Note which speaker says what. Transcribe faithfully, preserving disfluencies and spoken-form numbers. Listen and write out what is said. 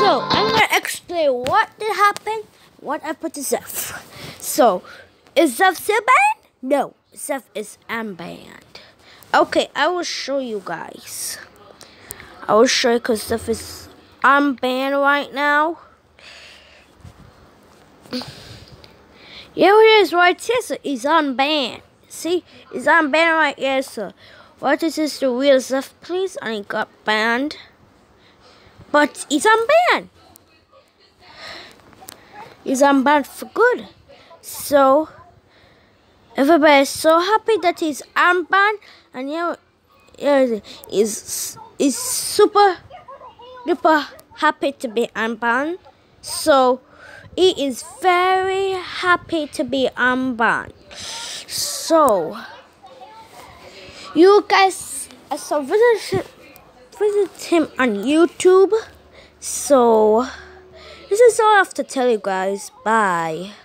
Speaker 1: So I'm gonna explain what did happen, what happened to Zeph. So is Zeph still banned? No, Zeph is unbanned. Okay, I will show you guys. I will show you because Zeph is unbanned right now. Here it is right here, so he's unbanned. See, he's unbanned right here, so what is this the real Zeph, please? And he got banned. But he's unbanned. He's unbanned for good. So everybody's so happy that he's unbanned, and yeah, yeah, is is super duper happy to be unbanned. So he is very happy to be unbanned. So you guys, uh, so visit visit him on YouTube. So this is all I have to tell you guys. Bye.